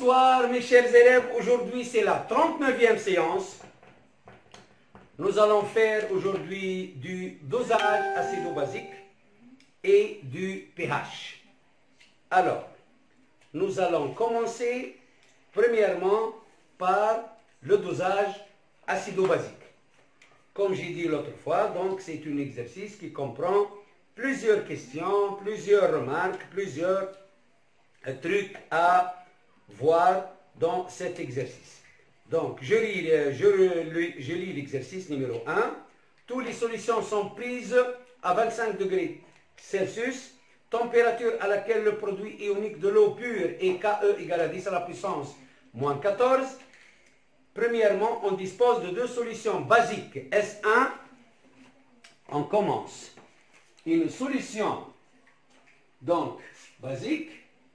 Bonsoir mes chers élèves, aujourd'hui c'est la 39e séance. Nous allons faire aujourd'hui du dosage acido-basique et du pH. Alors, nous allons commencer premièrement par le dosage acido-basique. Comme j'ai dit l'autre fois, donc c'est un exercice qui comprend plusieurs questions, plusieurs remarques, plusieurs trucs à voir dans cet exercice. Donc, je lis l'exercice numéro 1. Toutes les solutions sont prises à 25 degrés Celsius, température à laquelle le produit ionique de l'eau pure est Ke égale à 10 à la puissance moins 14. Premièrement, on dispose de deux solutions basiques. S1, on commence. Une solution, donc, basique.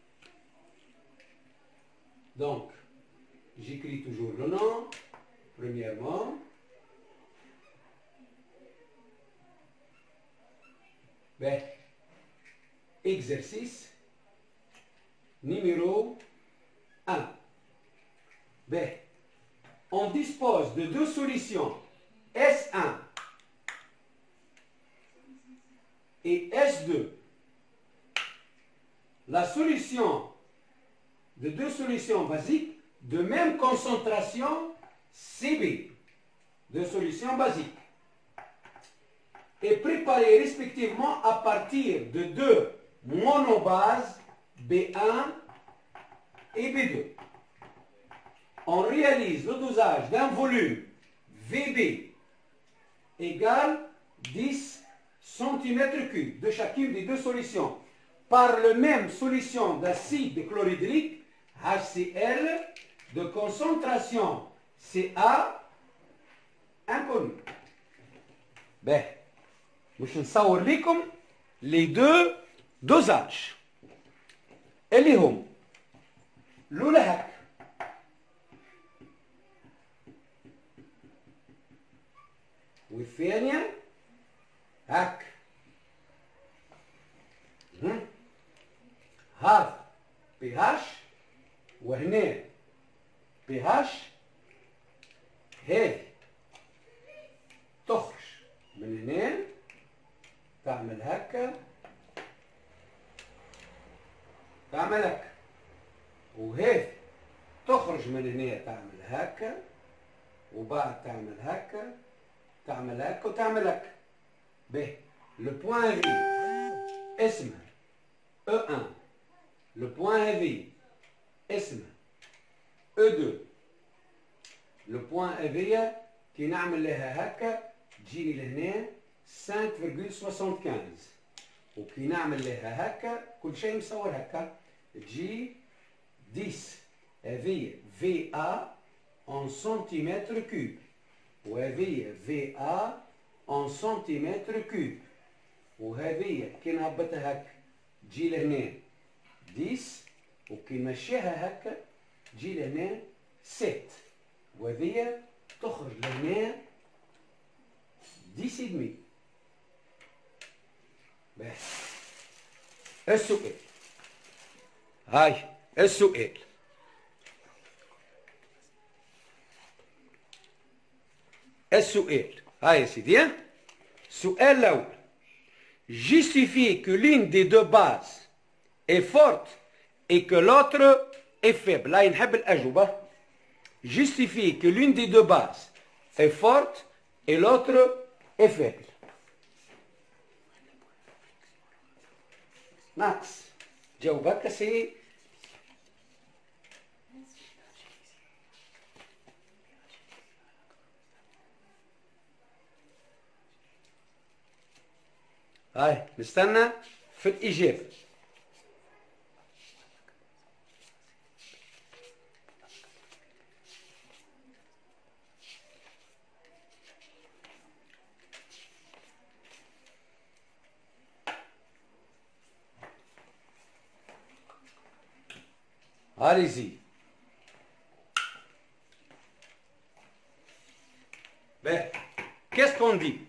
Donc, j'écris toujours le nom, premièrement. Ben, exercice numéro 1. Ben, on dispose de deux solutions, S1 et S2. La solution de deux solutions basiques de même concentration CB, deux solutions basiques, et préparées respectivement à partir de deux monobases B1 et B2. On réalise le dosage d'un volume VB égale 10 cm3 de chacune des deux solutions par la même solution d'acide chlorhydrique HCl de concentration Ca inconnue. Ben, باش نصور لكم les deux dosages اللي هم الأولى هكا والثانية هكا. هذا pH وهنا pH. هذه تخرج من هنا تعمل هكا تعمل هكا، وهذه تخرج من هنا تعمل هكا، وبعد تعمل هكا تعمل هكا وتعمل هكا. باهي، لو بوان هذي اسمها E1، لو بوان هذي اسمها E2. لو بوان هذيا كي نعمل لها هكا تجيني لهنا 5,75، وكي نعمل لها هكا كل شيء مصور هكا تجي 10. هذه VA en centimètres cubes، وهذه VA en centimètres cubes، وهذه كي نهبطها هكا تجي لهنا 10، وكي نمشيها هكا تجي لهنا 7، وهذه تخرج لهنا 10.5. بس السؤال، هاي السؤال، هاي يا سيدي. السؤال الأول، justifie que l'une des deux bases est forte et que l'autre est faible. là نحب الأجوبة. justifie que l'une des deux bases est forte et l'autre est faible. Max, جاوبك سي هاي نستنى في الإجابة. Allez-y. Ben, qu'est-ce qu'on dit?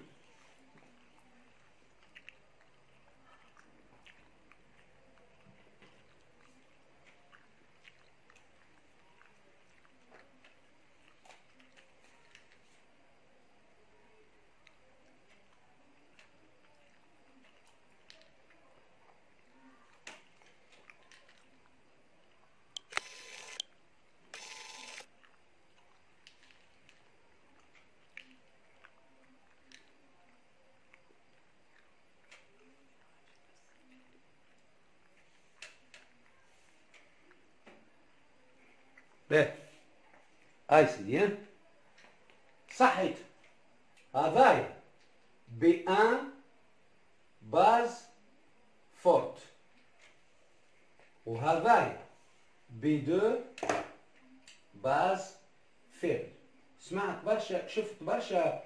باهي هاي سيدي صحيت هذايا B1 باز فورت وهذايا B2 باز فيبل. سمعت برشا، شفت برشا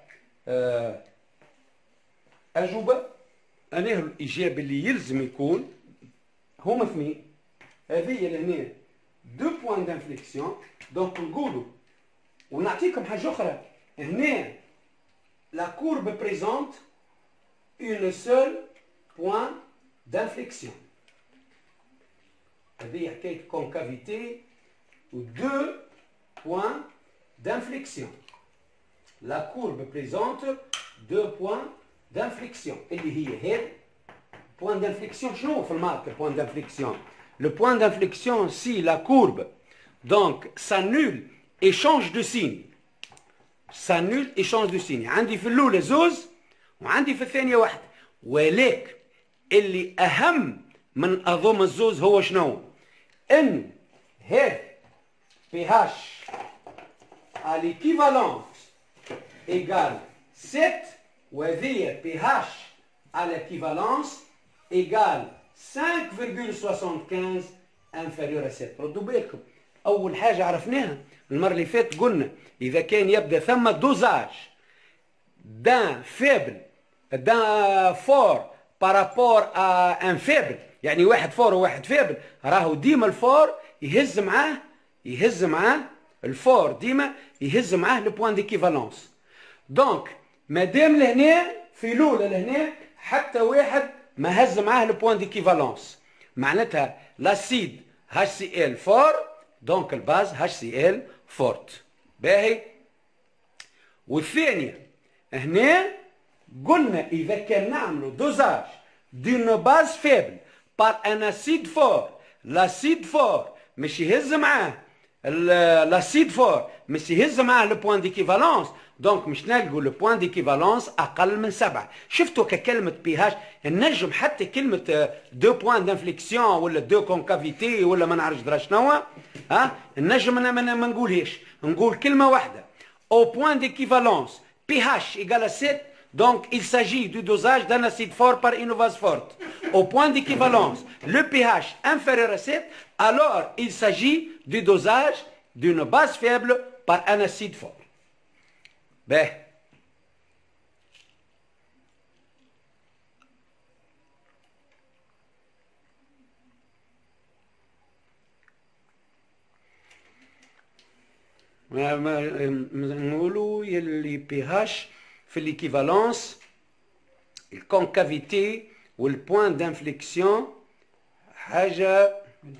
أجوبة. أنا الإجابة اللي يلزم يكون هما اثنين. هذه لهنا دو بوان دانفليكسيون. دونك نقولوا ونعطيكم حاجة أخرى. هنا لا courbe présente une seule point d'inflexion. هذه حكاية concavité و deux points d'inflexion. La courbe présente deux points d'inflexion اللي هي هاد point d'inflexion. شنو في المارك point d'inflexion؟ Le point d'inflexion si la courbe donc s'annule et change de signe. s'annule et change de signe. عندي في الأولى زوز وعندي في الثانية واحدة، ولكن اللي أهم من أضم الزوز هو شنو؟ إن هذا pH à l'équivalence égale 7 وهذه pH à l'équivalence égale 5,75 inférieur à 7. ردوا بالكم أول حاجة عرفناها المرة اللي فاتت، قلنا إذا كان يبدأ ثم دوزاج d'un faible d'un fort par rapport à un faible، يعني واحد فور وواحد فيبل، راهو ديما الفور يهز معاه الفور ديما يهز معاه لو بوان ديكيفالونس. دونك مادام لهنا في الاولى لهنا حتى واحد ما هز معاه لو بوان ديكيفالونس، معناتها لاسيد HCl فور، دونك الباز HCl فورت. باهي. والثانية هنا قلنا إذا كان نعملوا دوزاج دون باز فيبل بار ان اسيد فور، لاسيد فور مش يهز معاه لاسيد فور مش يهز معاه لو بوان ديكيفالونس، دونك مش نلقوا لو بوان ديكيفالونس أقل من 7. شفتوا ككلمة بي هاش النجم حتى كلمة دو بوان دانفليكسيون ولا دو كونكافيتي ولا ما نعرفش درا شنو، النجم أنا ما نقولهاش، نقول كلمة واحدة au point d'équivalence pH égale à 7. Donc, il s'agit du dosage d'un acide fort par une base forte. Au point d'équivalence, le pH inférieur à 7, alors il s'agit du dosage d'une base faible par un acide fort. Ben. نقولوا يلي pH في l'équivalence الكونكافيتي والبوان دانفليكسيون حاجة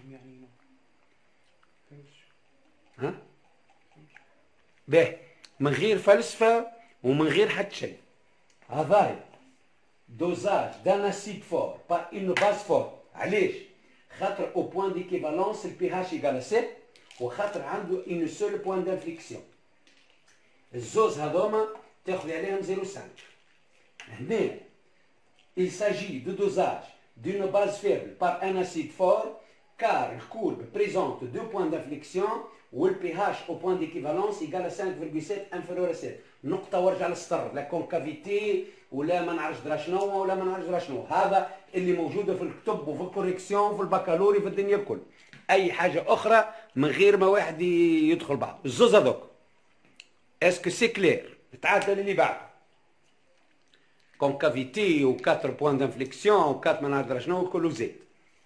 باهي من غير فلسفة ومن غير حتى شيء. هذا دوزاج دان اسيد فور بار اون باز فور. علاش؟ خاطر او بوان ديكيفالونس البي هاش ايكال 7 وخاطر عنده اون سول بوان دانفليكسيون. الزوز هذوما تاخذ عليهم 0,5. هنا il s'agit de dosage d'une base faible par un acide fort car le courbe présente deux points d'inflexion ou le pH au point d'équivalence égale à 5,7 inférieur à 7. نقطة وارجع للسطر، لا كونكافيتي ولا ما نعرفش درا شنو ولا ما نعرفش درا شنو، هذا اللي موجودة في الكتب وفي الكوريكسيون وفي البكالوري في الدنيا الكل. أي حاجة أخرى من غير ما واحد يدخل بعض. الزوز هذوك اسكو سي كلير؟ نتعدل اللي بعده. كونكافيتي و 4 بوان دانفليكسيون و 4 ما نعرف شنو كله زيت.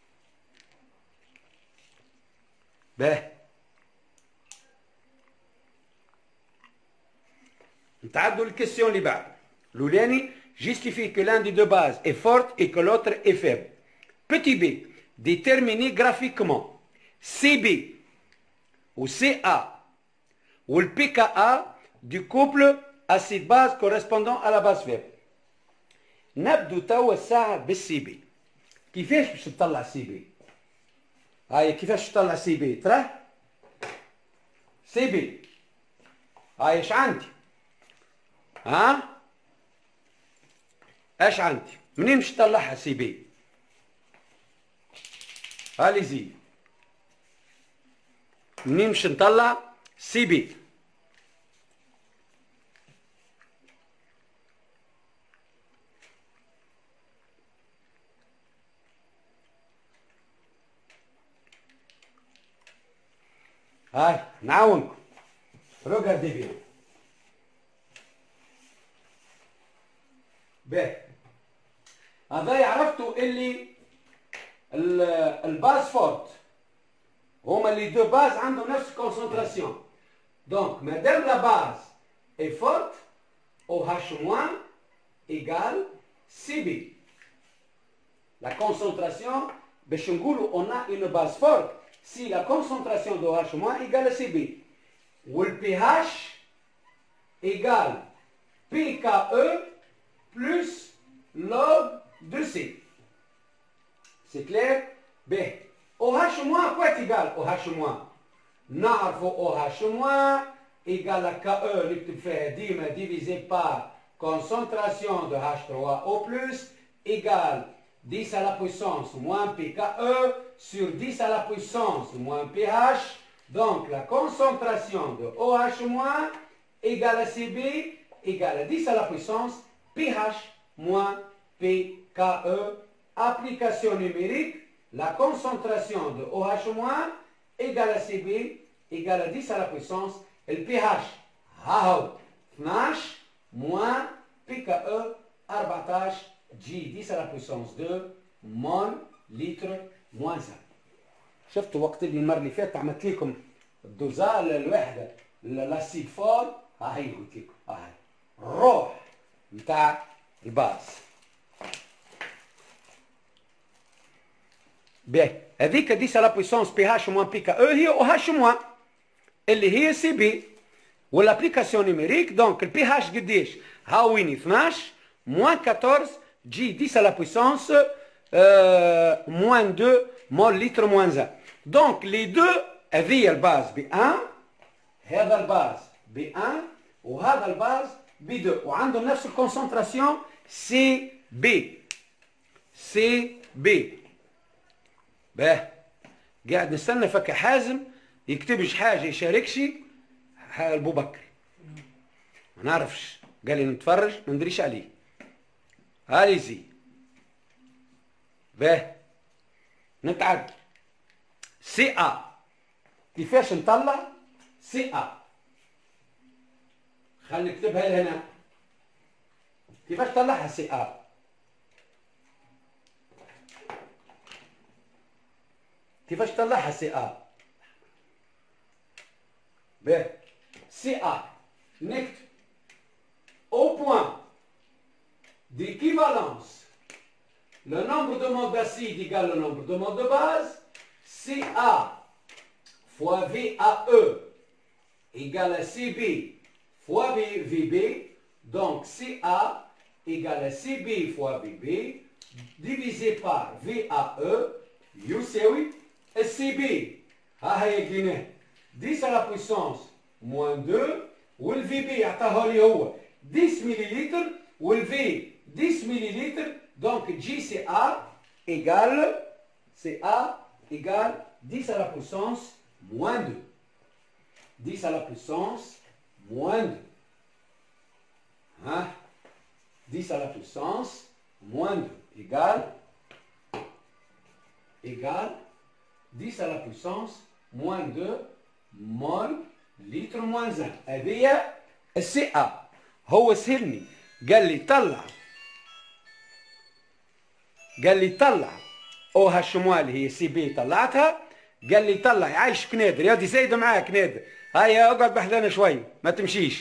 باه نتعدوا الكيسيون اللي بعده. الاولاني justifie que l'un des deux bases est forte et que l'autre est faible. Petit b, déterminer graphiquement CB ou CA ou le pKa du couple acide-base correspondant à la base faible. نبدو توا الساعة بالسي بي. كيفاش باش تطلع سي بي؟ هاي كيفاش تطلع سي بي؟ ترى سي بي هاي ايش عندي؟ ايش عندي؟ منين باش تطلعها سي بي؟ هالي زي منين باش نطلع سي بي. هاي نعاونكم. روغاردي بيان. باهي. هذا عرفتوا اللي الباز فورت هما اللي دو باز عندهم نفس الكونسنتراسيون. دونك مادام لا باز est forte, OH- égale CB. La concentration, باش نقولوا on a une base forte si la concentration de OH- égale CB. Ou le pH égale PKE plus log de C. C'est clair? Ben, OH- quoi est égal OH-? نعرفوا OH- égale à KE نكتب فيها ديما divisé par concentration de H3O+, égale 10 à la puissance moins PKE sur 10 à la puissance moins pH. Donc la concentration de OH- égale à CB égale à 10 à la puissance pH moins PKE. Application numérique, la concentration de OH- égale à CB égale à 10 à la puissance le pH هاهو 12 moins PKE 14 G 10 à la puissance 2 mol litre moins 1. شفتوا وقت اللي المره اللي فاتت عملت لكم الدوزال الوحده لاسيد فور، ها هي قلت لكم ها هي الروح نتاع الباز. باهي هذيك 10 على بويسونس بي هاش موان بي كا او هي او هاش موان اللي هي سي بي. والابليكاسيون نيميريك دونك البي هاش قديش؟ هاويني 12 موان 14 جي 10 على بويسونس موان 2 مول لتر موان 1. دونك لي دو هذه الباز ب 1، هذا الباز ب 1 وهذا الباز ب 2 وعندهم نفس الكونسنتراسيون سي بي. سي بي. باه قاعد نستنى فك حازم يكتبش حاجه يشاركش البو بكري ما نعرفش قال لي نتفرج ما ندريش عليه. هالي زي باه نتعد سي ا. كيفاش نطلع سي ا؟ خلينا نكتبها لهنا. كيفاش تطلعها سي ا؟ كيفاش تطلعها سي ا؟ باه سي ا نكتب au point d'équivalence le nombre de moles d'acide égale le nombre de moles de base. Ca fois VAE égale à CB fois VB. Donc Ca égale à CB fois VB divisé par VAE يساوي CB. ها هي لقيناه 10 à la puissance moins 2 والVB عطاها لي هو 10 مليلتر والفي 10 مليلتر. Donc GCA égale 10 à la puissance moins 2. 10 à la puissance moins 2. Hein? 10 à la puissance moins 2 égale 10 à la puissance moins 2 mol litre moins 1. هذه السي ا. هو سهلني قال لي طلع او هاش موال هي سي بي طلعتها. قال لي طلع يعيشك نادر يا دي زايد معاك نادر. هيا اقعد بحذانا شوي ما تمشيش.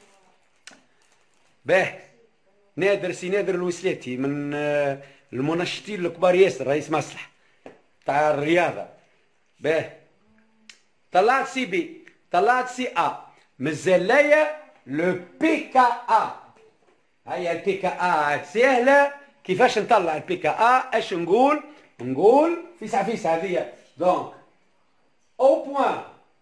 باه نادر سي نادر الوسلاتي من المنشطين الكبار ياسر رئيس مصلحه تاع الرياضه. باه طلعت سي بي طلعت سي ا مازال ليا لو بي كا ا. هيا البي كا ا سهله. كيفاش نطلع البي كا ا؟ اش نقول فيسع هذه. دونك او بوان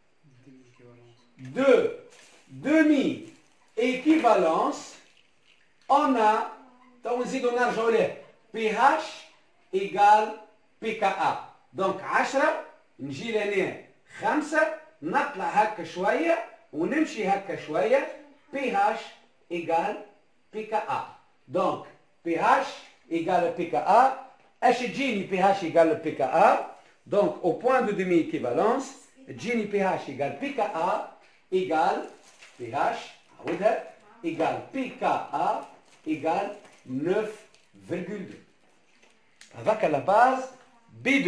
دو demi équivalence on a تو نزيدو نرجعوا له بي هاش ايكال بي كا ا. دونك 10 نجي لهنا 5 نطلع هكا شوية ونمشي هكا شوية. pH égale pKa. Donc pH égale pKa. اش تجيني pH égale pKa. Donc au point de demi-équivalence تجيني pH égale pKa égale pH عودها égale pKa égale 9,2. Avec la base B2.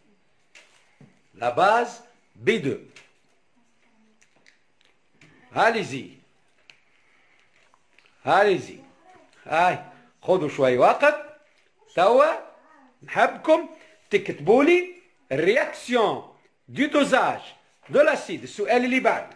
La base B2. Allez-y. Allez-y. هاي خذوا شوي وقت. توا نحبكم تكتبوا لي الرياكسيون دو دوزاج دو لاسيد. السؤال اللي بعده.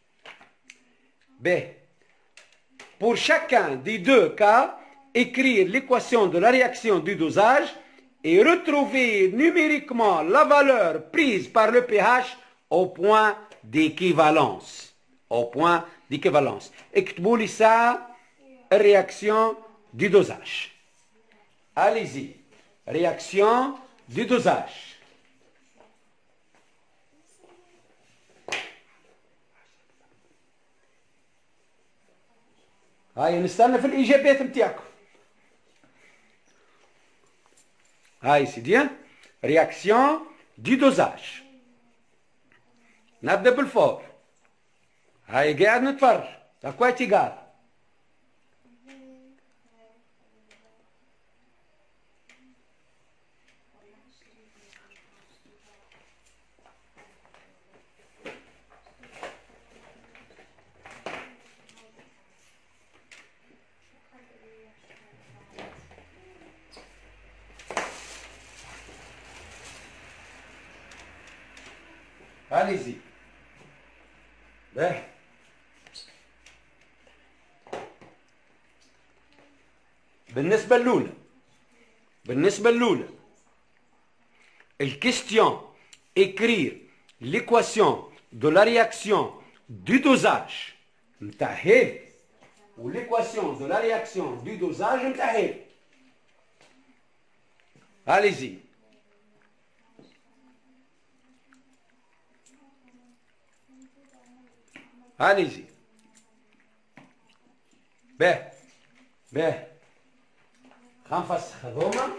B. Pour chacun des deux cas, écrire l'équation de la réaction du dosage et retrouver numériquement la valeur prise par le pH au point d'équivalence. Au point d'équivalence. اكتبوا لي ça, réaction du dosage. Allez-y. Réaction du dosage. هاي نستنى في الإجابات متاعكم. هاي سيدي رياكسيون دي دوزاج. نبدأ بالفور. هاي قاعد نتفرج. اكويتي قال. Allez-y. Ben. بالنسبة الأولى الكيستيون écrire l'équation de la réaction du dosage نتاع هذه l'équation de la réaction du dosage نتاع هذه. Allez-y. Allez-y. به خنفسخ هذوما.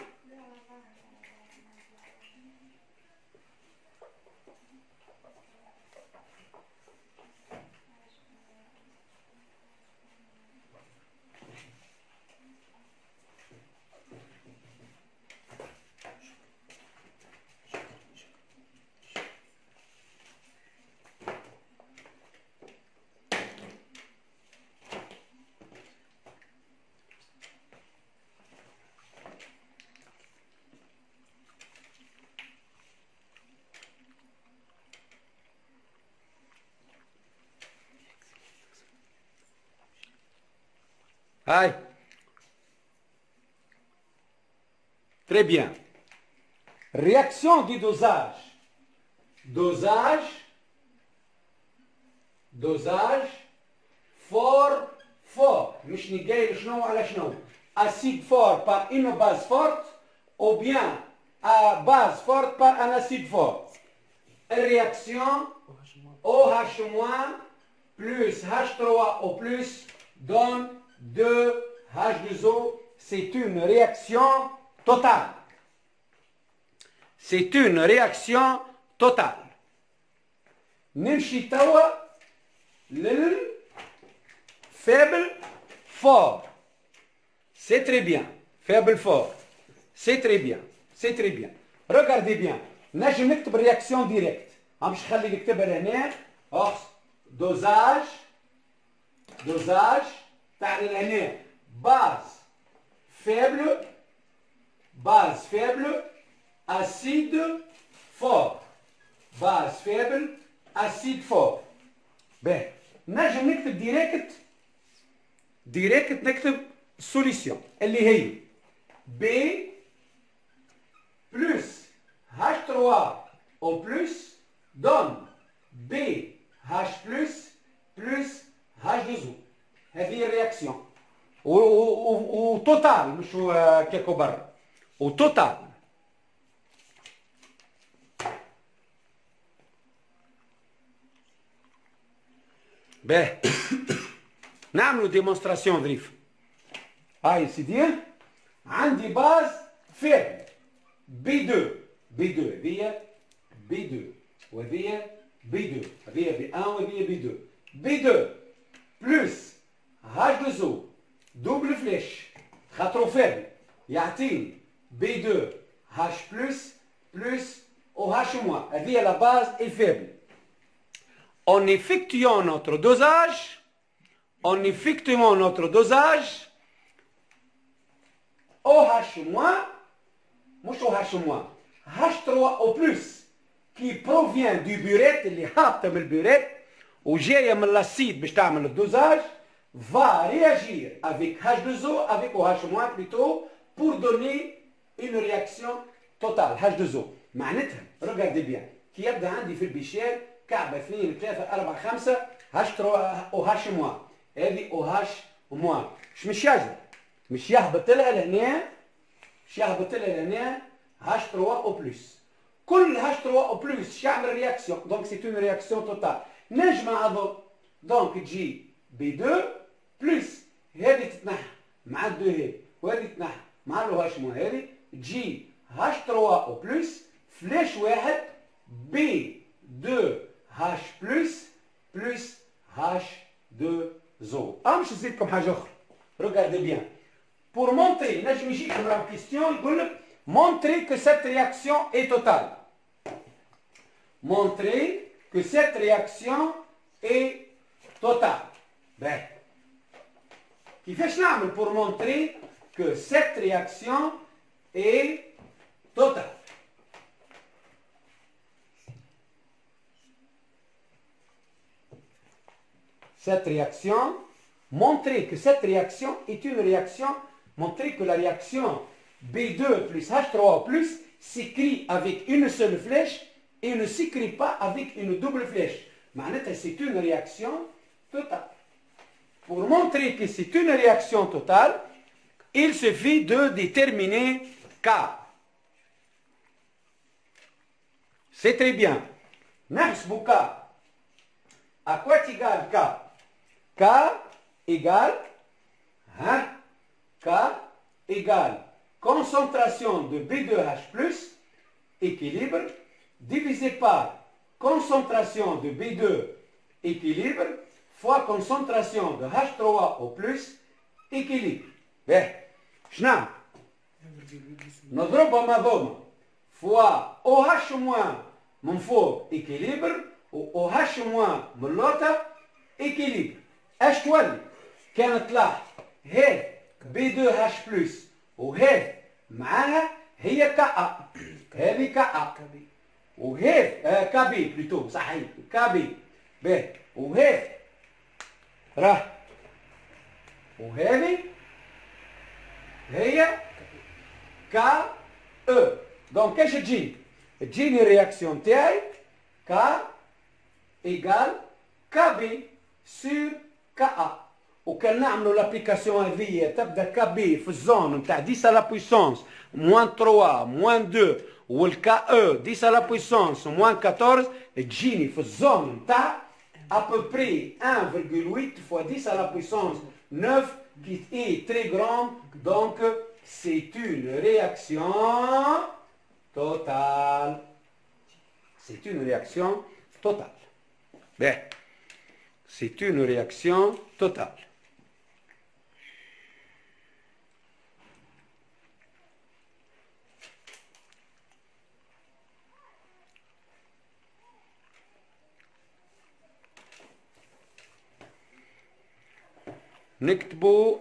Aïe. Très bien. Réaction du dosage. Dosage. Fort. مش نقايل شنو على شنو. Acide fort par une base forte ou bien à base forte par un acide fort. Réaction OH- plus H3O plus donne 2H2O. C'est une réaction totale. C'est une réaction totale. نمشي توا faible fort. C'est très bien. Faible fort. C'est très bien. C'est très bien. Regardez bien. نجم نكتب réaction directe. مش خلي نكتبها لهنا. dosage تاع لهنا base faible acide fort. base faible acide fort. باهي نجم نكتب ديريكت نكتب سوليسيون اللي هي B plus H3O plus donne BH plus H2O. هذه الرياكسيون وتوتال مش كيكو برا وتوتال. باهي نعملوا ديمونستراسيون ظريفة. هاي سيدي عندي باز فيبل بي 2 هذيا بي 2 وهذيا بي 2 هذيا بي 1 وهذيا بي 2 بي 2 بلس هاش دو زو دوبل فليش خاطرو فيبل يعطيني بي 2 هاش بلس او هاش موان. هذه لا باز est faible. En effectuant notre dosage, OH moins, مش OH moins, H3O plus, qui provient du burette, اللي هابطة من البوريت وجاية من l'acide باش تعمل الدوزاج, va réagir avec H2O, avec OH moins plutôt, pour donner une réaction totale, H2O. معناتها regardez bien, كي يبدا عندي في البيشير كعبة 2 3 4 5 OH موان. هذه OH موان. مش يجري مش يهبط لها لهنا H3O بلس. كل H3O بلس يعمل رياكسيون دونك سي اون رياكسيون توتال. نجمع هذول دونك تجي بي 2 بلس هذه تتنحى مع الدو هذه وهذه تتنحى مع الOH موان هذه تجي H3O بلس فلاش واحد بي 2 H plus H2O. باش نزيدكم حاجة أخرى. Regardez bien. Pour montrer, نجم يجيكم راهو كيستيون يقول لك montrer que cette réaction est totale. Montrer que cette réaction est totale. باهي. كيفاش نعمل pour montrer que cette réaction est totale? Cette réaction, montrer que cette réaction est une réaction, montrer que la réaction B2 plus H3O plus s'écrit avec une seule flèche et ne s'écrit pas avec une double flèche. معناتها c'est une réaction totale. Pour montrer que c'est une réaction totale, il suffit de déterminer K. C'est très bien. نحسب K. À quoi est égal K? K égale concentration de B2H+, équilibre, divisé par concentration de B2 équilibre, fois concentration de H3O+, équilibre. باهي شنو نضربهم هذوما fois OH- من فوق équilibre و OH- من اللوطة équilibre. اش تولي؟ كانت تلاحظ هذه B2H+ وهذه معاها هي كا. هذه كا وهذه كبي بلوتو صحيح كبي. باهي وهذه راه وهذه هي كا او. دونك اش تجيني؟ تجيني الرياكسيون تاعي كا ايكال كبي sur KA. وكان نعملوا لابليكاسيون هذه تبدا كبي في الزون نتاع 10 على بويسونس موان 3 موان 2 والكا او 10 على بويسونس موان 14 تجيني في الزون نتاع ابوبري 1,8 fois 10 à la puissance 9 qui est très grande. Donc c'est une réaction totale. C'est une réaction totale. Bien. C'est une réaction totale. نكتبوا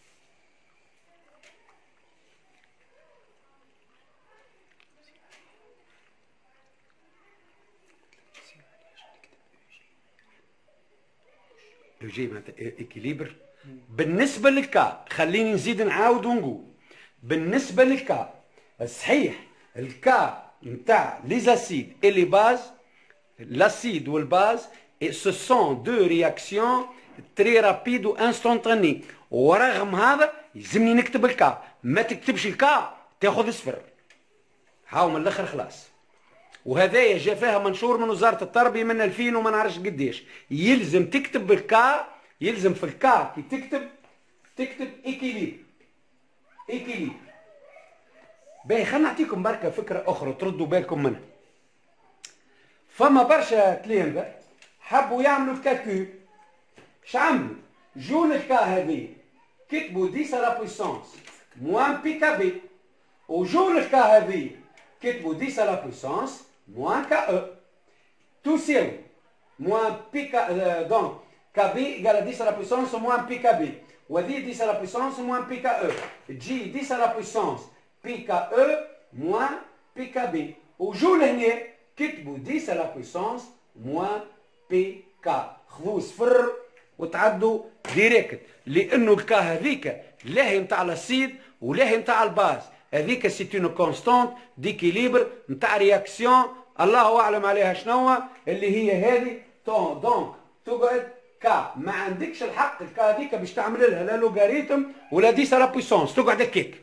جي معناتها اكيليبر. بالنسبه للكا خليني نزيد نعاود ونقول بالنسبه للكا صحيح الكا نتاع لي زاسيد اي لي باز l'acide ou le base et ce sont deux réactions très rapides ou instantanées. ورغم هذا يلزمني نكتب الكا. ما تكتبش الكا تاخذ صفر. هاو من الاخر خلاص. وهذايا جا فيها منشور من وزاره التربيه من 2000 وما نعرفش قداش. يلزم تكتب بالكا، يلزم في الكا كي تكتب ايكيليبر. ايكيليبر. باهي خلينا نعطيكم بركه فكره اخرى تردوا بالكم منها. فما برشا تلامذه حبوا يعملوا الكالكول. شعملوا؟ جو للكا هذه كتبوا 10 على بويسونس موان بي كابي، وجو للكا هذه كتبوا 10 على بويسونس موان كا او، تساوي موان بي كا دونك كا بي ايكال 10 على بويسونس موان بي كا بي، وهذه 10 على بويسونس موان بي كا او، تجي 10 على بويسونس بي كا او موان بي كا بي، وجو لهنا كتبوا 10 على بويسونس موان بي كا، خذوا صفر وتعدوا ديريكت، لانه الكا هذيك لاهي نتاع لاسيد ولاهي نتاع الباز، هذيك سي اون كونستانت ديكيليبر نتاع رياكسيون الله اعلم عليها شنو اللي هي هذه. دونك تقعد كا ما عندكش الحق الكا هذيك باش تعمل لها لا لوغاريتم ولا 10 على بويسونس، تقعد هكاك.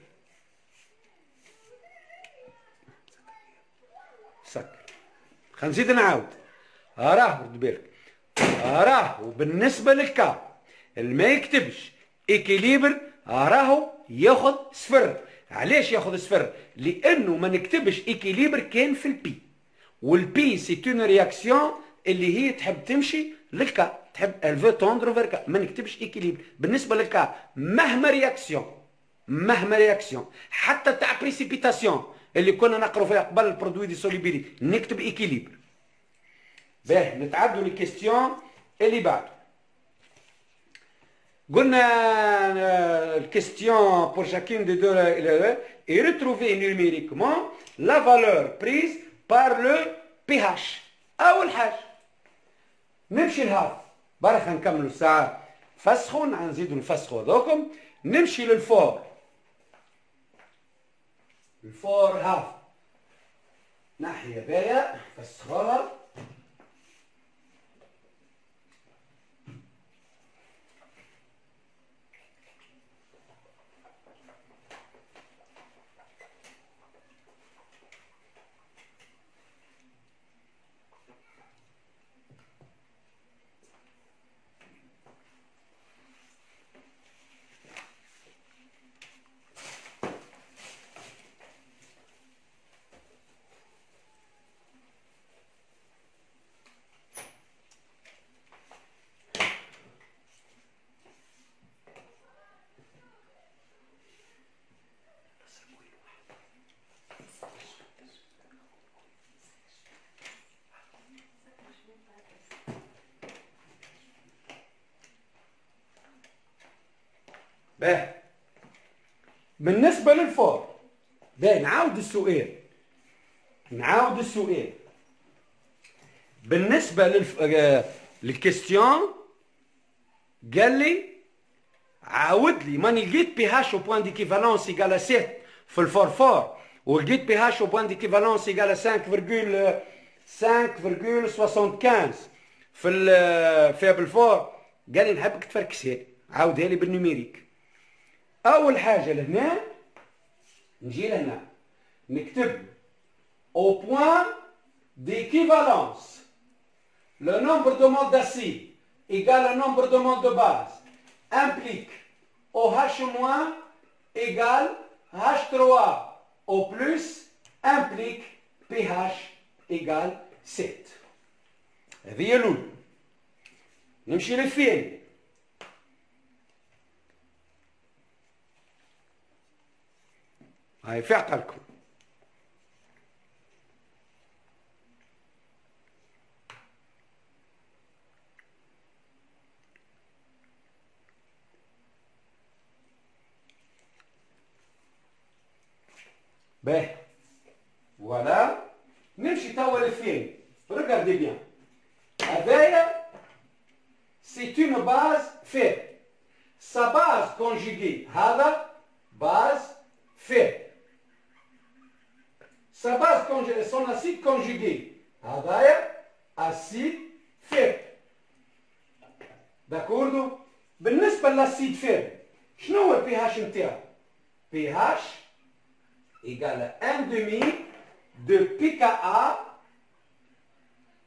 سكر. خلينا نزيد نعاود. راه رد بالك. راهو بالنسبة للكا اللي ما يكتبش ايكيليبر راهو ياخذ صفر. علاش ياخذ صفر؟ لانه ما نكتبش ايكيليبر كان في البي، والبي سي اون رياكسيون اللي هي تحب تمشي للكا، تحب الفو توندر فير كا، ما نكتبش ايكيليبر. بالنسبة للكا مهما رياكسيون حتى تاع بريسيبيتاسيون اللي كنا نقروا فيها قبل البرودوي دي سوليبيليتي نكتب ايكيليبر. باهي نتعدوا لي كيستيون اللي بعده. قلنا الكيستيون pour chacune des deux et retrouver numériquement la valeur prise par le pH. أول حاجة نمشي لهذا برك نكملوا الساعة فسخوا نزيدوا نفسخوا هذوكم. نمشي للفور. الفور هاف ناحية باهية فسخوها. باهي بالنسبة للفور باهي نعاود السؤال بالنسبة للكيستيون قال لي عاود لي ماني لقيت بي هاش او بوان ديكيفالونس ايكال 7 في الفور ولقيت بي هاش او بوان ديكيفالونس ايكال 5.75 في الفيبل فور. قال لي نحبك تفركسها عاودها لي بالنيميريك. أول حاجة لهنا نجي لهنا نكتب au point d'équivalence le nombre de moles d'acide égale le nombre de moles de base implique OH- égale H3 au plus implique pH égale 7. هذه هي الأولى. نمشي للثاني. هاي في عقلكم. باهي فوالا نمشي توا للثاني. ريغاردي بيان هذايا سي اون باز فيبل. سا باز كونجيغي هذا باز فيبل. Sa base conjuguée, son acide conjugué, هذايا acide faible. D'accordo? بالنسبة للأسيد فيبل شنو هو البي هاش نتاعو؟ بي هاش égale 1/2 de pKa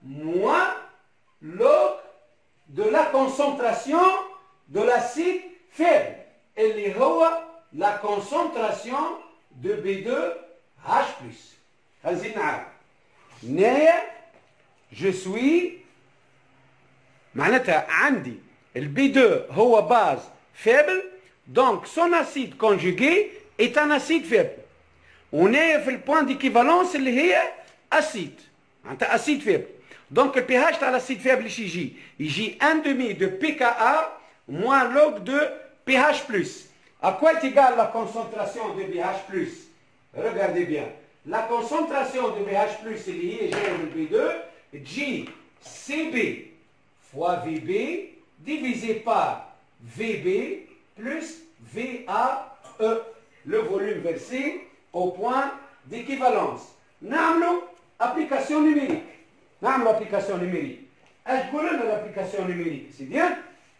moins log de la concentration de l'acide faible. اللي هو la concentration de B2H+. هنزيد نعاود. هنايا je suis معناتها عندي البي 2 هو باز فaible, donc son acide conjugué est un acide faible. ونايا في البوان ديكيفالونس اللي هي اسيد معناتها اسيد فيبل. دونك البي هاش تاع الاسيد فيبل ايش يجي 1 demi de pKa moins log de pH+. À quoi est égale la concentration de pH+? Regardez bien. La concentration de pH+ اللي هي جايه من بي 2 تجي CB fois VB divisé par VB plus VAE, le volume versé au point d'équivalence. نعملوا application numérique. نعملوا application numérique. اش تقول لنا l'application numérique؟ C'est bien.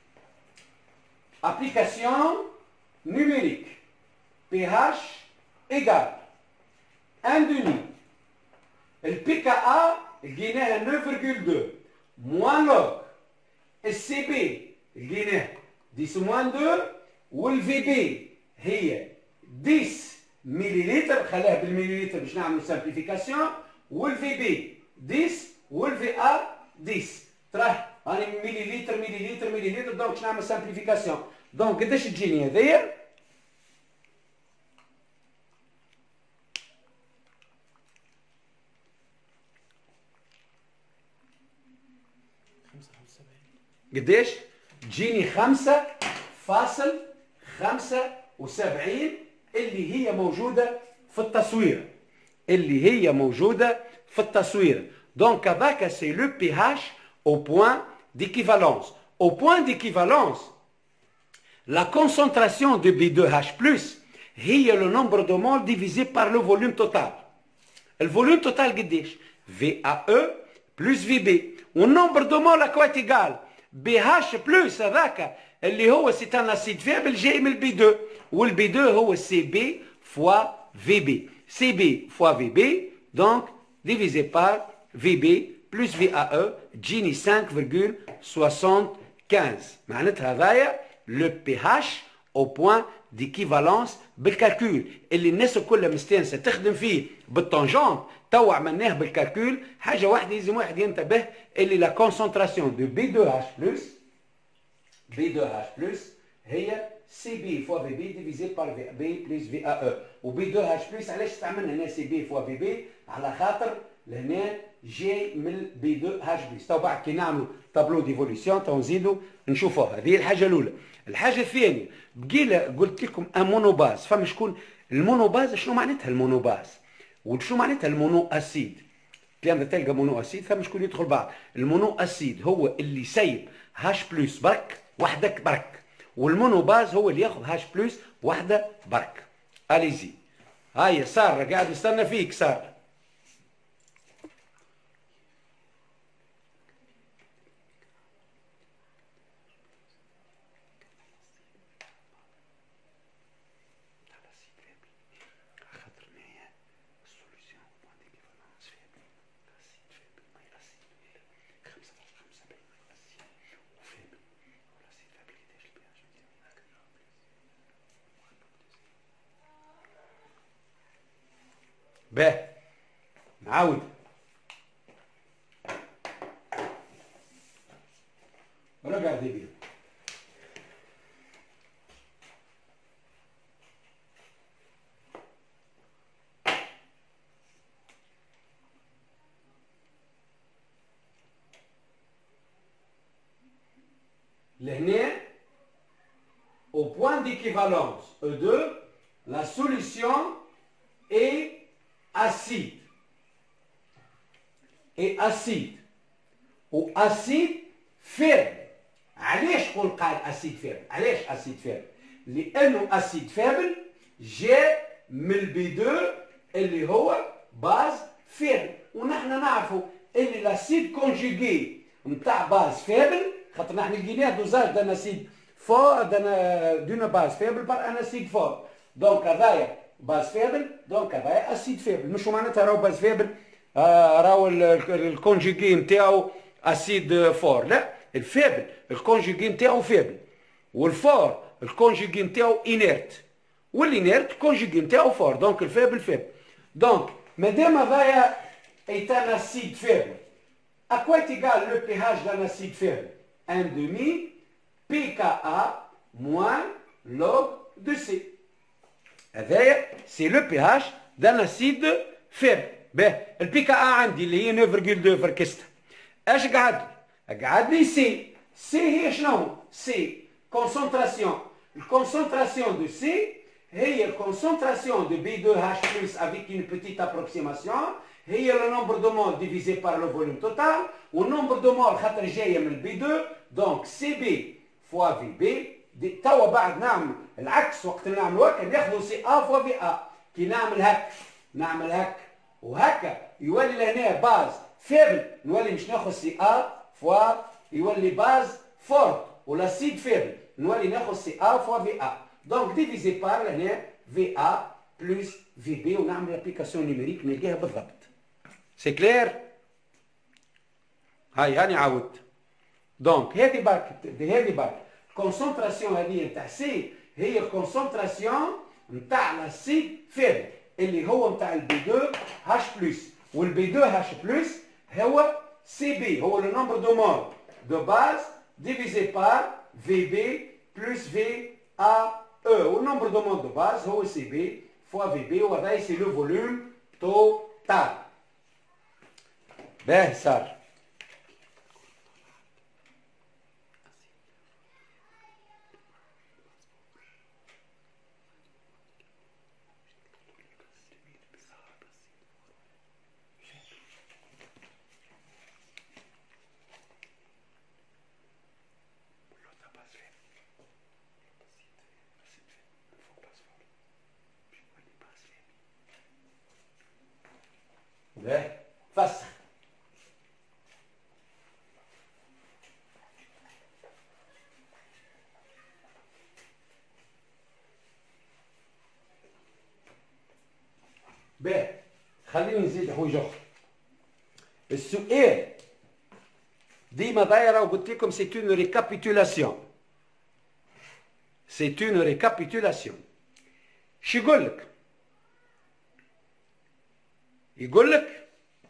Application numérique. pH égale 1 demi. Le pKa لقيناها 9,2 moins log الCB لقيناه 10 moins 2 والVB هي 10 مليلتر. خليها بالمليلتر باش نعملوا سامبليفيكاسيون. والVB 10 والVA 10. تراه راني مليلتر مليلتر مليلتر. دونك باش نعمل سامبليفيكاسيون. دونك قداش تجيني هذيا؟ قداش؟ تجيني 5.75 اللي هي موجودة في التصوير. اللي هي موجودة في التصوير. دونك هذاك سي لو بي هاش au point d'équivalence. Au point d'équivalence, la concentration de B2H+, هي le nombre de moles divisé par le volume total. Le volume total قداش؟ VAE plus VB. والنمبر دو مول à quoi est égal؟ BH plus هذاك اللي هو سي ان اسيد فيبل جاي من البي 2. والبي 2 هو CB fois VB. CB fois VB donc divisé par VB plus VAE تجيني 5,75. معناتها هذايا لو بي هاش au point d'équivalence بالكالكول اللي الناس كلها مستانسه تخدم فيه بالطونجونت. توا عملناه بالكالكول. حاجه واحده لازم واحد ينتبه اللي لا كونسنتراسيون دو B2H+ هي CB fois VB divisé par VB plus VAE. و B2H+ علاش استعملنا هنا CB fois VB؟ على خاطر لهنا جاي من B2H+. تو بعد كي نعملوا طابلو ديفوليسيون تو نزيدوا نشوفوها. هذه الحاجه الاولى. الحاجه الثانيه بقيله قلت لكم ان مونوباز. فما شكون المونوباز؟ شنو معناتها المونوباز؟ وشنو معناتها المونو اسيد؟ لان تلقى مونو اسيد فما شكون يدخل بعض. المونو اسيد هو اللي سايب هاش بلس برك وحدك برك. والمونوباز هو اللي ياخذ هاش بلس وحده برك. اليزي. هاي ساره قاعد نستنى فيك ساره. باه نعاود. regardez bien. لهنا au point d'équivalence E2 la solution est acide. Et acide. Ou acide faible. علاش قال acide faible؟ علاش acide faible؟ لأنه acide faible جاء من البي 2 اللي هو باز فيبل. ونحن نعرفوا اللي الاسيد كونجوغي نتاع باز فيبل خاطر نحن لقيناه دوزاج دان اسيد فور دون باز فيبل بار ان اسيد فور. دونك هذايا باز فيبل. دونك هذايا اسيد فيبل. مش معناتها راهو باز فيبل راهو الكونجيجي نتاعو اسيد فور. لا، الفيبل الكونجيجي نتاعو فيبل، والفور الكونجيجي نتاعو انيرت، والانيرت الكونجيجي نتاعو فور. دونك الفيبل فيبل. دونك مادام هذايا est un acide faible, à quoi est égal le pH d'un acide faible? 1,5 pKa moins log de C. C'est le pH d'un acide faible. Le pKa عندي اللي هي 9,2 فركستها. اش قعد لي سي. سي هي شنو؟ سي concentration. Concentration de C هي concentration de B2H+ avec une petite approximation. هي le nombre de moles divisé par le volume total. والنمبر دو مول خاطر جايه من البي 2. دونك سي بي فوا في بي. توا بعد نعمل العكس، وقت نعمل هكا ناخذوا سي ا فوا في ا. كي نعمل هكا وهكا يولي لهنا باز فيبل، نولي مش ناخذ سي ا فوا يولي باز فورت، والاسيد فيبل نولي ناخذ سي ا فوا في ا. دونك ديفيزي بار لهنا في ا بلس في بي، ونعمل ابليكاسيون نيميريك نلقاها بالضبط. سي كلير؟ هاني عاودت. دونك هذه برك الكونسنتراسيون هذه نتاع سي هي الكونسنتراسيون نتاع الاسيد فيبل اللي هو نتاع البي 2 هاش بلس، والبي 2 هاش بلس هو سي بي، هو لو نومبر دو مول دو باز ديفيزي بار في بي بلس في ا او، والنومبر دو مول دو باز هو سي بي فوا في بي، وهذا سي لو فوليوم توتال. باه صار. فسخ. خليني نزيد حوايج اخرى. السؤال ديما دايره وقلت لكم سي اون ريكابيتولاسيون. سي اون ريكابيتولاسيون. شو يقول لك؟ يقول لك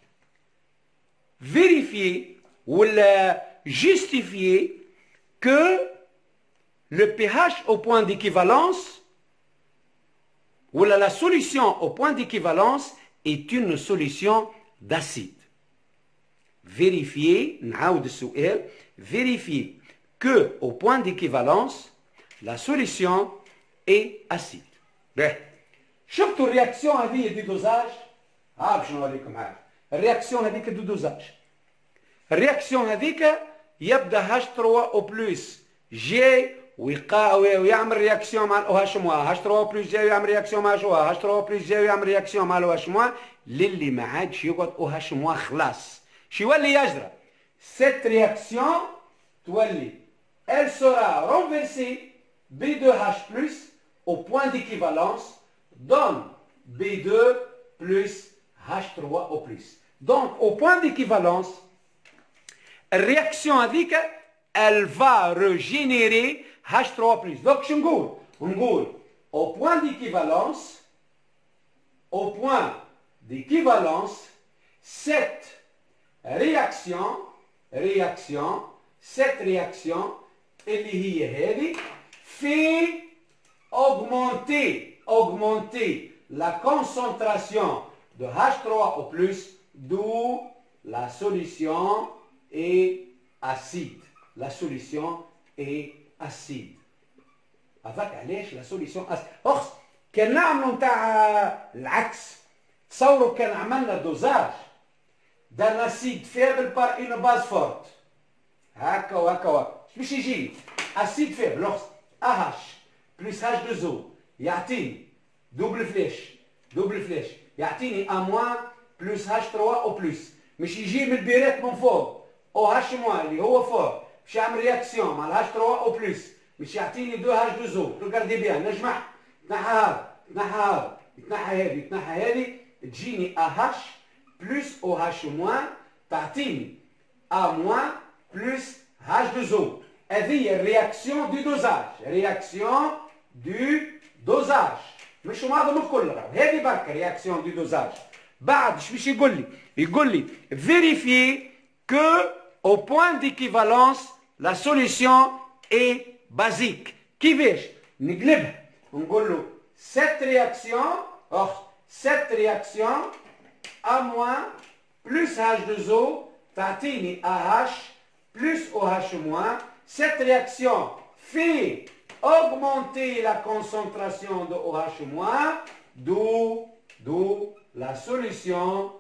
vérifier ou justifier que le pH au point d'équivalence ou la solution au point d'équivalence est une solution d'acide. Vérifier, vérifier que au point d'équivalence la solution est acide. شفتوا الرياكسيون هذه دي دوزاج؟ باش نوريكم هذا. الرياكسيون هذيك دو دوزاج. الرياكسيون هذيك يبدا H3 او بلس جي ويعمل رياكسيون مع او H موان، H3 او بلس جي ويعمل رياكسيون مع جوا، H3 او بلس جي ويعمل رياكسيون مع او H موان، للي ما عادش يقعد او H موان خلاص. شو يولي يجرى؟ سيت رياكسيون تولي elle sera renversée B2H plus au point d'équivalence donne B2 plus H3 au plus. Donc, au point d'équivalence, la réaction indique elle va régénérer H3 au plus. Donc, je نقول au point d'équivalence, cette réaction, اللي هي هذه fait augmenter la concentration de H3 au plus, d'où la solution est acide. La solution est acide. Avec علاش la solution acide. أخس كان نعملوا نتاع العكس. تصوروا كان عملنا دوزاج d'un acide faible par une base forte. هكا وهكا باش يجي acide faible أخس AH plus H2O يعطيني double flèche يعطيني A- بلس H3 او بلس، مش يجي من البيرات من فوق او H- اللي هو فوق باش يعمل رياكسيون مع ال H3 او بلس، مش يعطيني 2H2O. ريغاردي بيان نجمع يتنحى هذا يتنحى هذا يتنحى هذه تجيني AH plus OH moins تعطيني A moins plus H2O. هذه هي الرياكسيون دو دوزاج. رياكسيون دو دوزاج. مش معظم الكل هذه برك رياكسيون دو دوزاج. بعد ايش باش يقول لي؟ يقول لي vérifier que au point d'équivalence la solution est basique. كيفاش؟ نقلبها نقول له cette réaction A moins plus H2O تعطيني AH plus OH moins. Cette réaction fait augmenter la concentration de OH moins, d'où la solution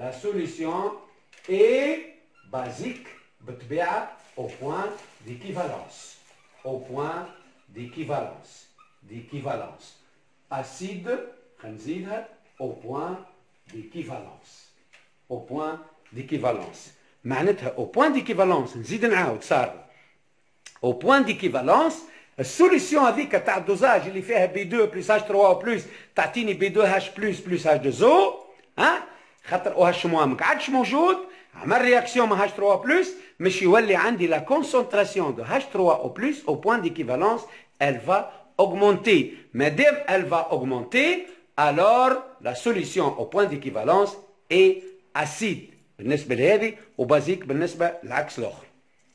est basique au point d'équivalence. Au point d'équivalence. Acide, au point d'équivalence. Au point d'équivalence. معناتها au point d'équivalence نزيد نعاود صار au point d'équivalence السوليسيون هذيك تاع الدوزاج اللي فيها بي 2 بلس H3 بلس تعطيني بي 2 H بلس H2O ها خاطر او H موان ما قعدش موجود عمل رياكسيون مع H3 بلس باش يولي عندي لا كونسونطراسيون دو H3 بلس au point d'équivalence elle va augmenter. Madame elle va augmenter alors la solution au point d'équivalence est acide بالنسبة لهذه وبازيك بالنسبة للعكس الآخر.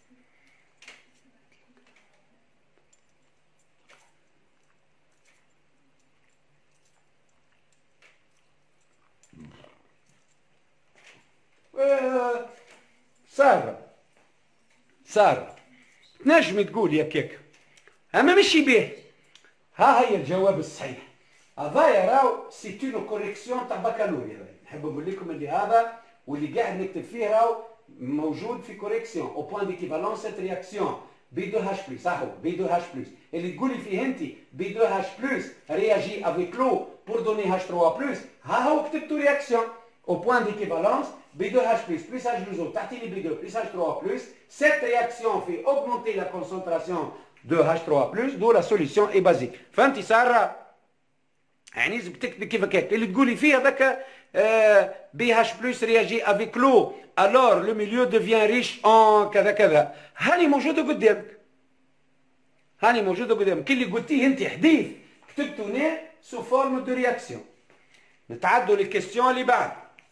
سارة تنجمي تقول يا كيك أما ماشي به. ها هي الجواب الصحيح. هذايا راهو سي اون كوريكسيون تاع بكالوريا. نحب نقول لكم اللي هذا واللي قاعد نكتب فيه راهو موجود في كوريكسيون او بوان ديكيفالونس سيت رياكسيون بي 2 H بلس اهو بي 2 H بلس اللي تقولي فيه انت بي 2 H بلس رياجي افيك لو بور دوني H3 بلس ها هو كتبتو رياكسيون au point d'équivalence B2H plus H2O تعطيني B2 plus H3 plus. Cette réaction fait augmenter la concentration de H3 plus d'où la solution est basique. فهمتي سارة؟ يعني بتكتبي كيف هكاك اللي تقولي فيه هذاك BH plus réagit avec l'eau alors le milieu devient riche en كذا كذا. هاني موجودة قدامك. هاني موجودة قدامك. كي اللي قلتيه انت حديث كتبتو هنا sous forme de réaction. نتعدوا للكيستيون اللي بعد.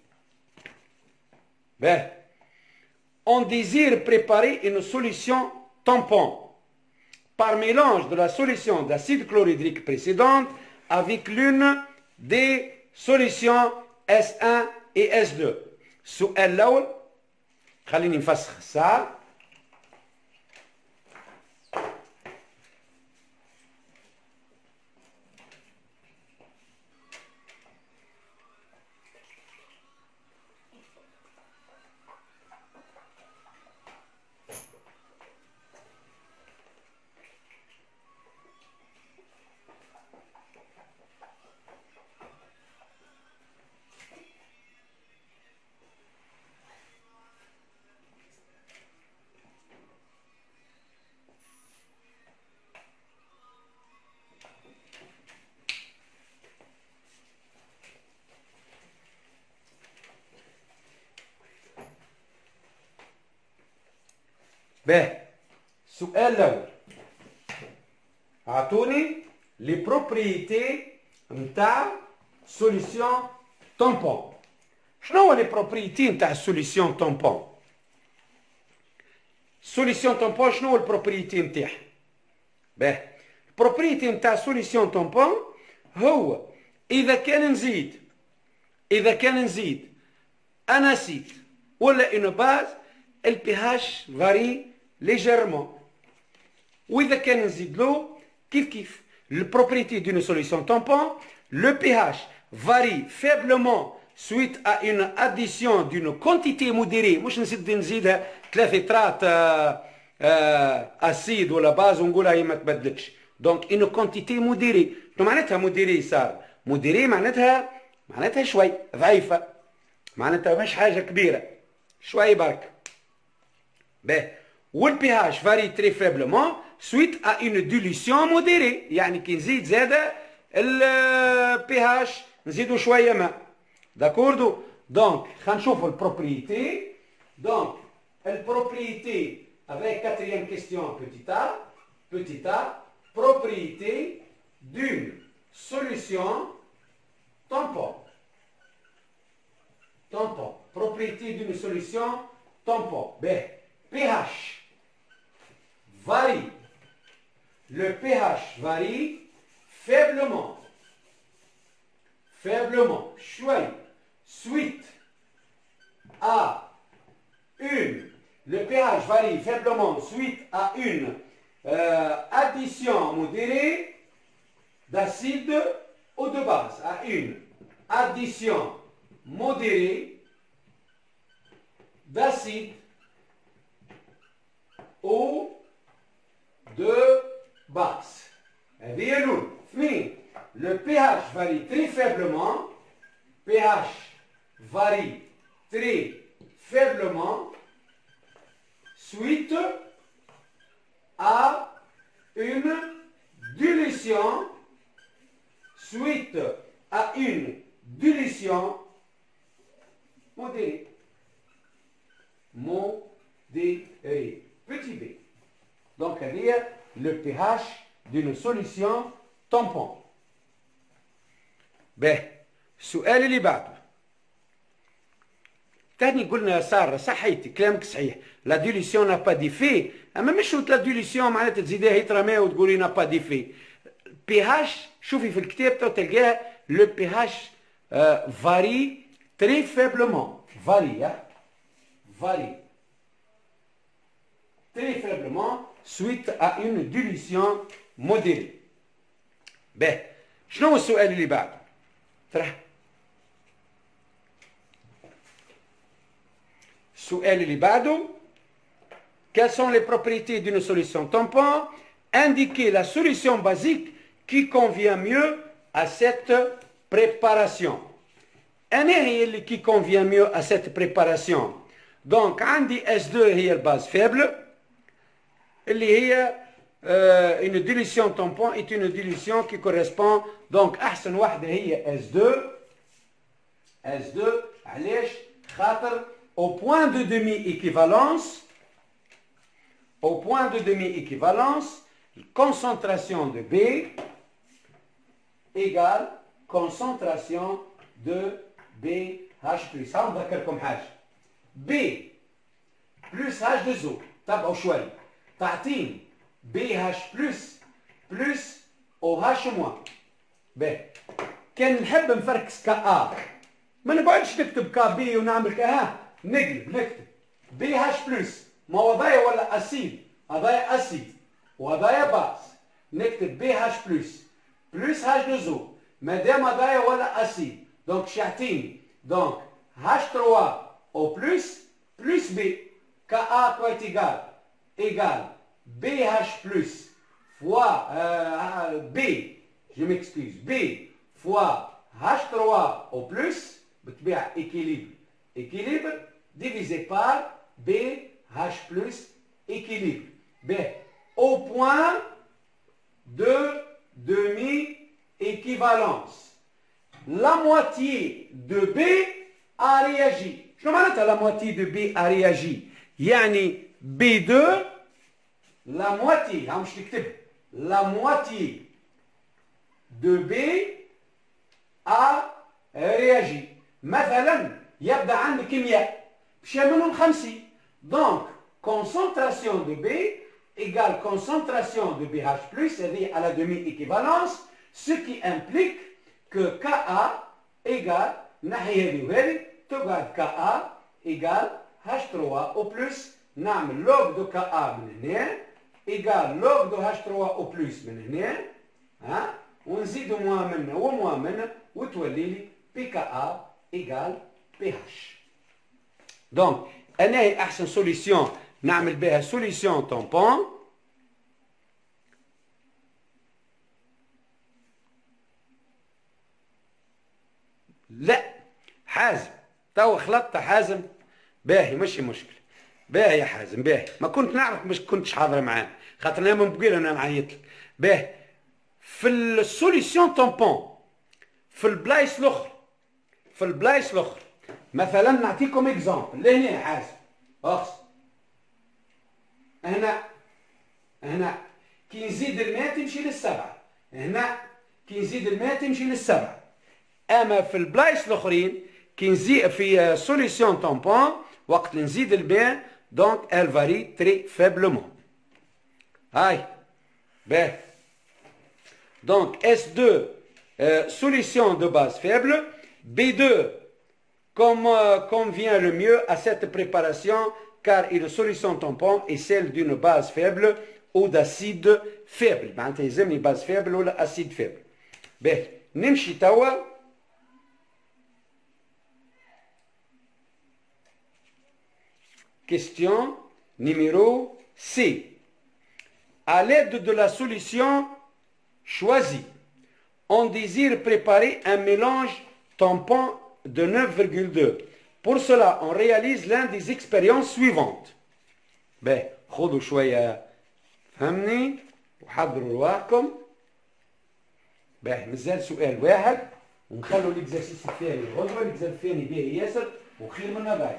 Ben, on désire préparer une solution tampon par mélange de la solution d'acide chlorhydrique précédente avec l'une des solutions S1 et S2. السؤال الأول خليني نفسخ الساعة. باهي السؤال الأول أعطوني لي بروبريتي نتاع سوليسيون تامبون. شنو هو لي بروبريتي نتاع السوليسيون تامبون؟ السوليسيون تامبون شنو هو البروبريتي نتاعها؟ باهي البروبريتي نتاع السوليسيون تامبون هو إذا كان نزيد ان اسيد ولا اون باز البي هاش فاري légèrement. وإذا كان نزيد له كيف البروبريتي d'une solution tampon, le pH varie faiblement suite à une addition d'une quantité modérée. مش نزيدها 3 نترات اسيد ولا باز ونقولها هي ما تبدلتش. دونك une quantité modérée. شنو معناتها موديري صار؟ موديري معناتها شوي ضعيفة. معناتها مش حاجة كبيرة. شوي برك. باهي والبي pH varie très faiblement suite à une dilution modérée. يعني كي نزيد زاد البي pH نزيدو شويه ماء داكوردو Donc, خنشوفوا البروبريتي. Donc, la propriété avec quatrième question, petit a, propriété d'une solution tampon. Propriété d'une solution tampon. B. pH varie. Le pH varie faiblement. Chouette. Suite à une. Le pH varie faiblement suite à une addition modérée d'acide ou de base. À une addition modérée d'acide ou de base. Le pH varie très faiblement. pH varie très faiblement suite à une dilution modérée. Petit b. Donc, c'est-à-dire le pH d'une solution tampon. السؤال اللي بعده تاني قلنا سارة صحيتي كلامك صحيح لا ديليسيون نا با ديفي اما مش لا ديليسيون معناتها تزيديها يترمى وتقولي نا با ديفي بي هاش شوفي في الكتاب تو تلقاها لو بي هاش فاري تري فيبلمون varie très faiblement suite à une dilution modérée. شنو هو السؤال اللي بعده؟ طرح السؤال اللي بعده quelles sont les propriétés d'une solution tampon? Indiquez la solution basique qui convient mieux à cette préparation. أنا هي اللي qui convient mieux à cette préparation. Donc عندي S2 هي الباز فaible اللي هي une dilution tampon est une dilution qui correspond donc أحسن واحدة هي S2 علاش خاطر au point de demi-équivalence concentration de B égale concentration de BH+. ها نذكركم حاجة B plus H2O تبعوا شوي تعطيني BH plus OH-. كان نحب نفركس كA ما نقعدش نكتب كB ونعمل كها نكتب BH ما هو هذايا ولا اسيد هذايا اسيد وهذايا باز نكتب BH plus H2O ما دام هذايا ولا اسيد دونك شيعطيني دونك H3O plus B KA doit être égal BH fois B, je m'excuse, B fois H3O plus, équilibre, divisé par BH plus équilibre. B, au point de demi-équivalence. La moitié de B a réagi. Je m'arrête à la moitié de B a réagi. Yani B2, la moitié, la moitié de B a réagi. مثلا يبدا عندي كيمياء مشى منهم 50 donc concentration de B égale concentration de BH+, c'est-à-dire à la demi-équivalence, ce qui implique que Ka égale ناحية هذه وهذه تقعد Ka égale H3O+. نعمل log de Ka من هنا égale log de H3O+ من هنا ها ونزيد موان منه وتولي لي PKA égale pH. Donc أنا هي أحسن سوليسيون نعمل بها سوليسيون تامبون. لا حازم تو خلطت حازم باهي ماشي مشكل باهي يا حازم باهي ما كنت نعرف مش كنتش حاضر معانا خاطر انا من بقيل انا نعيط لك باهي في السوليسيون تامبون في البلايص الاخرى مثلا نعطيكم اكزامبل لهنا حاسب اخس هنا كي نزيد الماء تمشي للسبعة، هنا كي نزيد الماء تمشي للسبعة. اما في البلايص الاخرين كي نزيد في سوليسيون تامبون وقت نزيد الماء دونك elle varie très faiblement. هاي باهي donc S2 solution de base faible. B2 comme convient le mieux à cette préparation car une solution tampon est celle d'une base faible ou d'acide faible. معناتها يلزمني base faible ولا acide faible. باهي نمشي توا question numéro C. À l'aide de la solution choisie, on désire préparer un mélange tampon de 9,2. Pour cela, on réalise l'un des expériences suivantes. باهي خذوا شوية فهمني وحضروا رواحكم. باهي مازال سؤال واحد ونخلوا الاكزرسيس الثاني غدوة. الاكزرسيس الثاني باهي ياسر وخير منها باهي.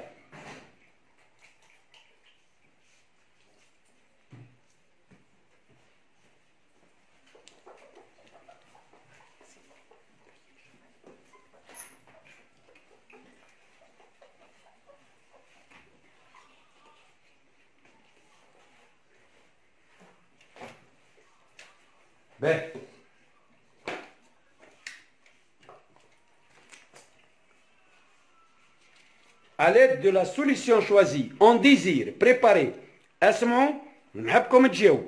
باهي à l'aide de la solution choisie on désire préparer اسمعوا نحبكم تجاوبوا.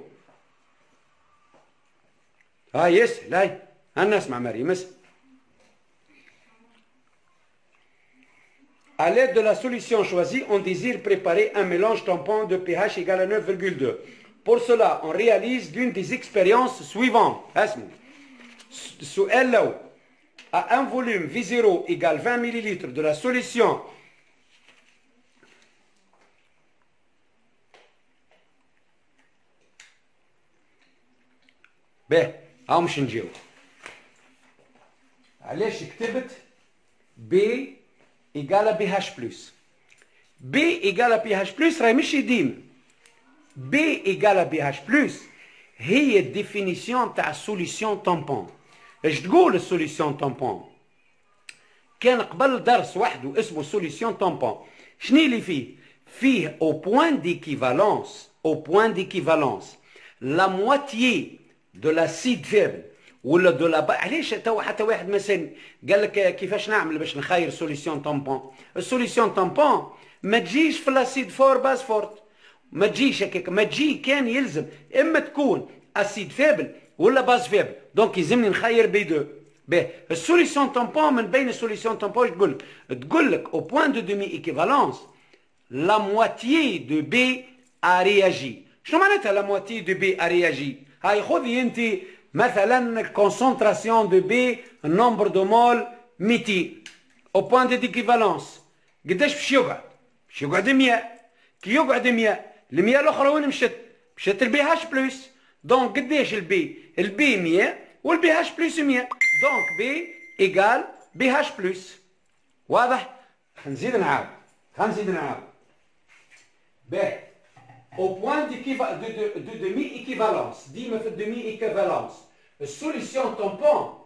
يسهل هاي انا اسمع مريم اسمع. À l'aide de la solution choisie, on désire préparer un mélange tampon de pH égal à 9,2. Pour cela, on réalise l'une des expériences suivantes. السؤال لو à un volume V0 égale 20 ml de la solution باهي هاو مش نجاوب. علاش كتبت B égale à pH plus. B égale à pH plus راهي مش يديم. B égale à pH plus هي الديفينيسيون تاع السوليسيون تامبون. اش تقول السوليسيون تامبون؟ كان قبل درس وحده اسمه سوليسيون تامبون. شنو اللي فيه؟ فيه au point d'équivalence la moitié de l'acide faible ولا دو لا. علاش توا حتى واحد مثلا قال لك كيفاش نعمل باش نخير سوليسيون تامبون؟ السوليسيون تامبون ما تجيش في الاسيد فور باز فورت، ما تجيش هكاك، ما تجي كان يلزم اما تكون اسيد فيبل ولا باز فيبل. دونك يلزمني نخير بي دو. باهي السوليسيون تامبون من بين السوليسيون تامبون تقول لك او بوان دو دومي ايكيفالونس لا مواتيي دو بي ا رياجي. شنو معناتها لا مواتيي دو بي ا رياجي؟ هاي خذي انت مثلا concentration de B nombre de moles ميتين au point d'équivalence قداش باش يقعد؟ باش يقعد 100. كي يقعد 100 ال100 الاخرى وين مشت؟ مشت البي هاش بلس. دونك قداش البي 100 والبي هاش بلس 100 دونك بي ايكال بي هاش بلس. واضح؟ نزيد نعاود باهي au point de demi-équivalence. ديما في demi-équivalence السوليسيون تامبون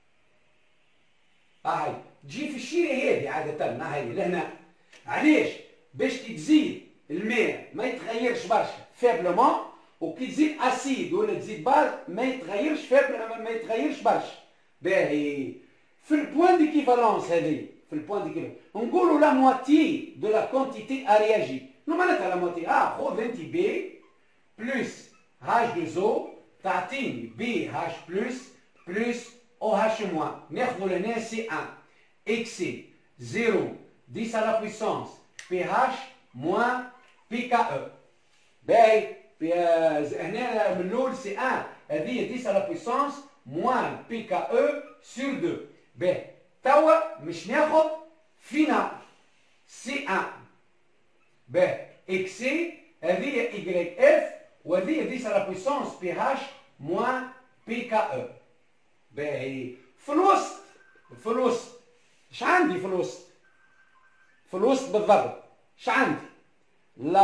هاي تجي في الشيرة هذه عادة هاي لهنا. علاش؟ باش كي تزيد الماء ما يتغيرش برشا فابلمون، وكي تزيد اسيد ولا تزيد باز ما يتغيرش برشا. باهي في البوان ديكيفالونس هذه نقولوا لا مواتي دو لا كونتيتي ا رياجي. شنو معناتها لا مواتي؟ خذ انت بي بلس هاش دو زو تعطيني بي هاش بلس او هاش موان. ناخذوا لهنا سي 1 اكسي 0 10 à la puissance pH moins pKe. باهي هنا من الاول سي 1 هذه 10 à la puissance moins pKe sur 2. باهي توا مش ناخذ فينا سي 1 باهي اكسي هذه y f وهذه 10 à la puissance pH moins pKe. باهي في الوسط اش عندي في الوسط؟ في الوسط بالضبط اش عندي؟ لا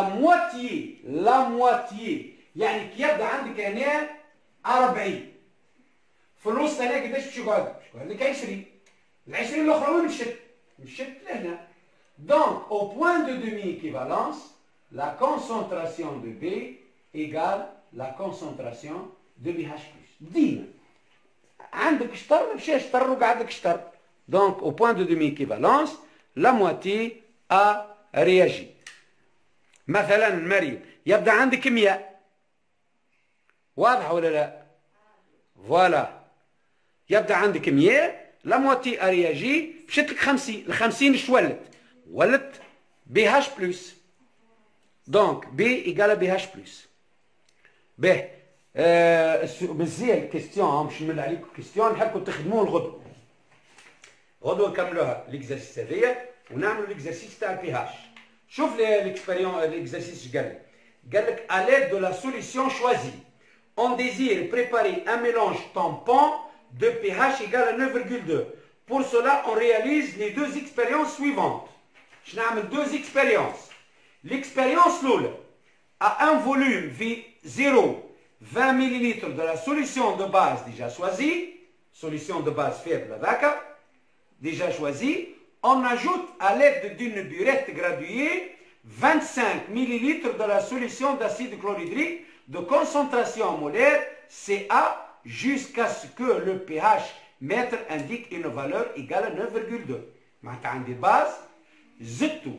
مواتيي يعني كي يبدا عندك هنا 40 في الوسط هنا قداش باش يقعد؟ باش يقعد لك 20. ال 20 الاخرى وين مشت لهنا. دونك au point de demi-équivalence la concentration de B égale la concentration de BH+. ديما عندك شطر مشى شطر وقعدك شطر. Donc au point de demi-équivalence la moitié a réagi. مثلا مريم يبدا عندك 100 واضح ولا لا؟ فوالا يبدا عندك 100 لا موتي ا رياجي مشات لك 50. ال 50 اش ولت بي هاش بلس. دونك بي ايكال بي هاش بلس. باهي مزيان الكيستيون باش نمل عليكم الكيستيون نحبكم تخدموه الغدوه. غدوه نكملوها ليكزارسيس هذيا ونعملوا ليكزارسيس تاع البي هاش. شوف ليكسبيريون ليكزارسيس قال لك à l'aide de la solution choisie on désire préparer un mélange tampon de pH égal à 9,2. Pour cela, on réalise les deux expériences suivantes. Je vais deux expériences. L'expérience l'oula à un volume V0, 20 ml de la solution de base déjà choisie, solution de base faible d'accord, déjà choisie, on ajoute à l'aide d'une burette graduée 25 ml de la solution d'acide chlorhydrique de concentration molaire Ca jusqu'à ce que le pH mètre indique une valeur égale à 9,2. معناتها عندي باز زدتو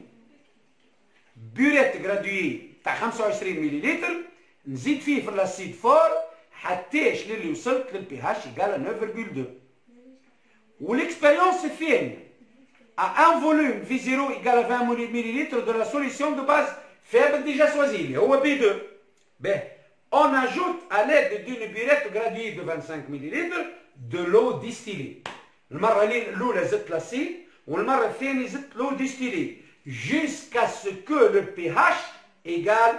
بوريت جرادوي تاع 25 مليلتر نزيد فيه في الاسيد فور حتىش للي وصلت للبي هاش égale 9,2. والاكسبيريونس الثانيه à un volume V0 égale à 20 ml de la solution de base faible déjà choisie اللي هو B2. Ben, on ajoute à l'aide d'une burette graduée de 25 ml de l'eau distillée. المرة الأولى زدت l'acide والمرة الثانية زدت l'eau distillée jusqu'à ce que le pH égale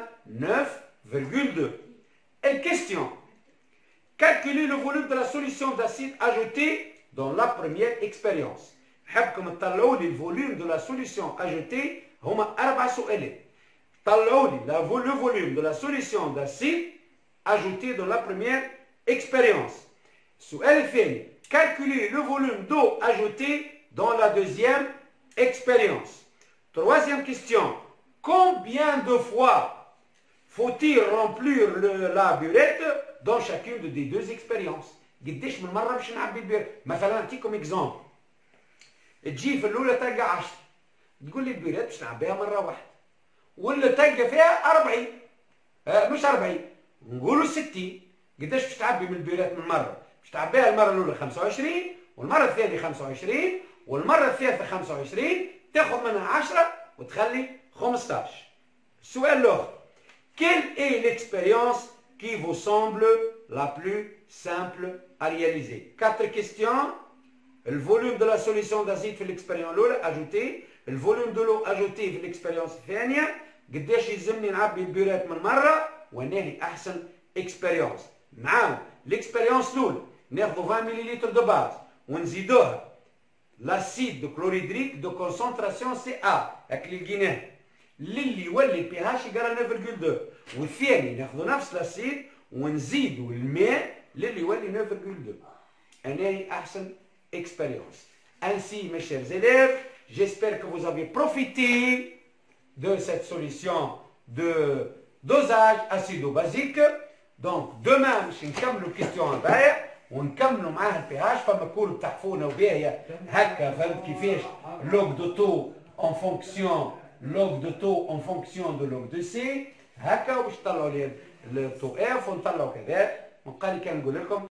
9,2. Et question, calculez le volume de la solution d'acide ajoutée dans la première expérience. نحبكم تطلعوا لي الفوليوم de la solution ajoutée هما 4 سؤالات. طلعوا لي le volume de la solution d'acide ajouté dans la première expérience. السؤال الثاني calculer le volume d'eau ajouté dans la deuxième expérience. Troisième question, combien de fois faut-il remplir la burette dans chacune des deux expériences? قديش من مرة باش نعبي البيرت؟ مثلا نعطيكم اكزامبل. تجي في الأولى تلقى 10 تقول لي البيرات باش نعبيها مرة واحدة ولا تلقى فيها 40 مش 40 نقولوا 60. قداش باش تعبي من البيرات من مرة؟ باش تعبيها المرة الأولى 25 والمرة الثانية 25 والمرة الثالثة 25 تاخذ منها 10 وتخلي 15. السؤال الآخر quelle est l'expérience qui vous semble la plus simple à réaliser? 4 questions. Le volume de la solution d'acide في l'expérience الأولى ajouté, le volume de l'eau ajouté في l'expérience الثانية، قداش يلزمني نعبي البيرات من مرة وناهي أحسن expérience. نعاود l'expérience الأولى ناخذوا 20 مليلتر دو باز ونزيدوها l'acide chlorhydrique de concentration Ca هاك اللي لقيناه اللي يولي بي هاش يقرا 9,2 والثاني ناخذوا نفس الاسيد ونزيدوا الماء اللي يولي 9,2. هناهي أحسن expérience. Ainsi, mes chers élèves, j'espère que vous avez profité de cette solution de dosage acido-basique. Donc, demain, باش نكملوا الكيستيون هذايا ونكملوا معاه البي هاش. فما كل تحفونا وباهية هكا فهمت كيفاش log de taux en fonction de log de C هكا وباش نطلعوا لي التو اف ونطلعوا كذا ونقال كان نقول لكم